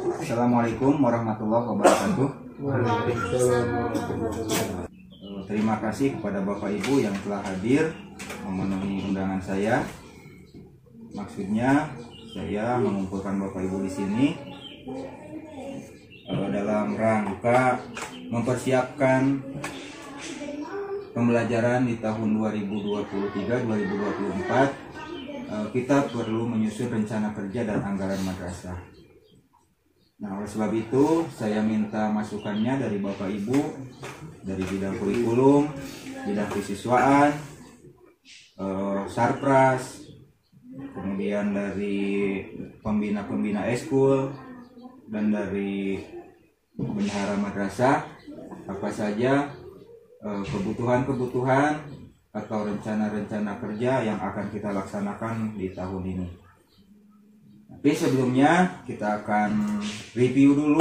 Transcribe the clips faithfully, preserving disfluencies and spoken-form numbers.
Assalamualaikum warahmatullahi wabarakatuh. Terima kasih kepada Bapak Ibu yang telah hadir memenuhi undangan saya. Maksudnya saya mengumpulkan Bapak Ibu di sini dalam rangka mempersiapkan pembelajaran di tahun dua ribu dua puluh tiga dua ribu dua puluh empat. Kita perlu menyusun rencana kerja dan anggaran madrasah. Nah, oleh sebab itu saya minta masukannya dari Bapak Ibu, dari bidang kurikulum, bidang kesiswaan, eh, sarpras, kemudian dari pembina-pembina eskul, dan dari bendahara madrasah, apa saja kebutuhan-kebutuhan atau rencana-rencana kerja yang akan kita laksanakan di tahun ini. Tapi sebelumnya kita akan review dulu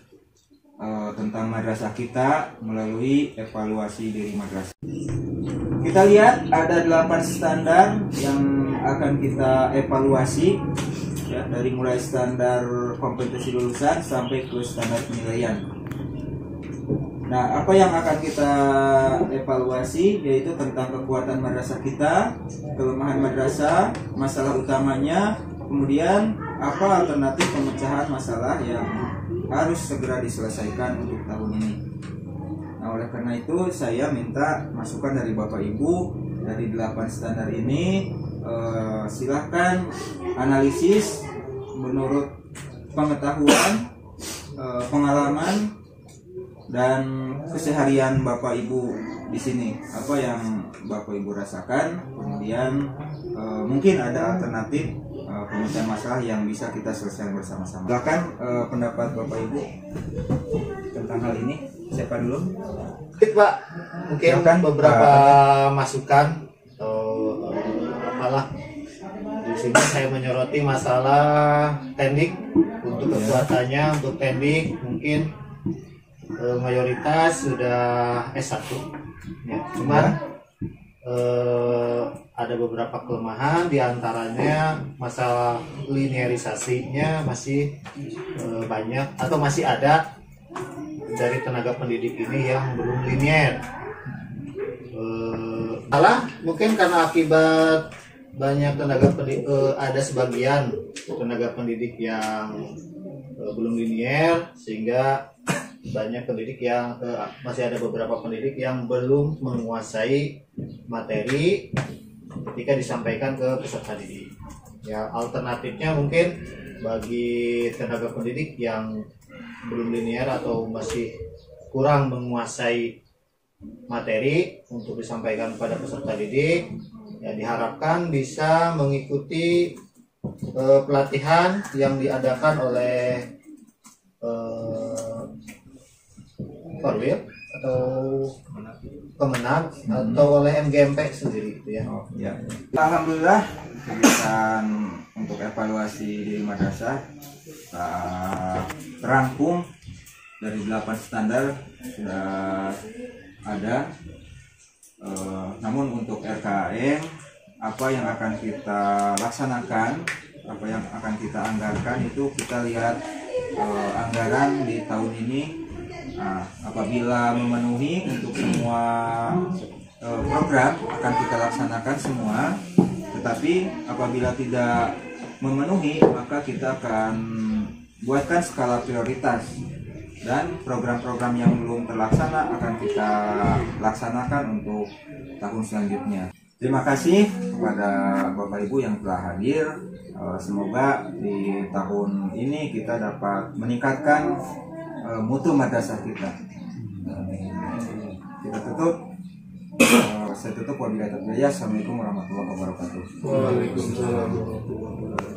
uh, tentang madrasah kita melalui evaluasi diri madrasah. Kita lihat ada delapan standar yang akan kita evaluasi, ya, dari mulai standar kompetensi lulusan sampai ke standar penilaian. Nah, apa yang akan kita evaluasi yaitu tentang kekuatan madrasah kita, kelemahan madrasah, masalah utamanya, kemudian apa alternatif pemecahan masalah yang harus segera diselesaikan untuk tahun ini. Nah, oleh karena itu saya minta masukan dari Bapak Ibu dari delapan standar ini. Eh, silahkan analisis menurut pengetahuan, eh, pengalaman, dan keseharian Bapak Ibu di sini, apa yang Bapak Ibu rasakan, kemudian e, mungkin ada alternatif e, pemecahan masalah yang bisa kita selesaikan bersama-sama. Silakan e, pendapat Bapak Ibu tentang hal ini. Siapa dulu? Pak, mungkin silakan, beberapa Pak. Masukan atau apalah. Di sini saya menyoroti masalah teknik untuk kekuatannya, untuk teknik mungkin mayoritas sudah S satu, ya, cuman ya. eh, ada beberapa kelemahan, diantaranya masalah linearisasinya masih eh, banyak atau masih ada dari tenaga pendidik ini yang belum linear. Eh, salah mungkin karena akibat banyak tenaga pendidik, eh, ada sebagian tenaga pendidik yang eh, belum linear, sehingga banyak pendidik yang eh, masih ada beberapa pendidik yang belum menguasai materi ketika disampaikan ke peserta didik. Ya, alternatifnya mungkin bagi tenaga pendidik yang belum linear atau masih kurang menguasai materi untuk disampaikan kepada peserta didik, ya diharapkan bisa mengikuti eh, pelatihan yang diadakan oleh eh, Korwil atau Kemenag hmm. atau oleh M G M P sendiri, gitu ya. Oh, ya. Alhamdulillah kegiatan untuk evaluasi diri madrasah uh, terangkum dari delapan standar sudah ada. Uh, namun untuk R K A M apa yang akan kita laksanakan, apa yang akan kita anggarkan itu kita lihat uh, anggaran di tahun ini. Nah, apabila memenuhi untuk semua e, program akan kita laksanakan semua, tetapi apabila tidak memenuhi maka kita akan buatkan skala prioritas dan program-program yang belum terlaksana akan kita laksanakan untuk tahun selanjutnya. Terima kasih kepada Bapak Ibu yang telah hadir. E, semoga di tahun ini kita dapat meningkatkan mutu madrasah kita. Kita tutup. Saya tutup wabillahi taufiq. Assalamualaikum warahmatullahi wabarakatuh. Waalaikumsalam warahmatullahi wabarakatuh.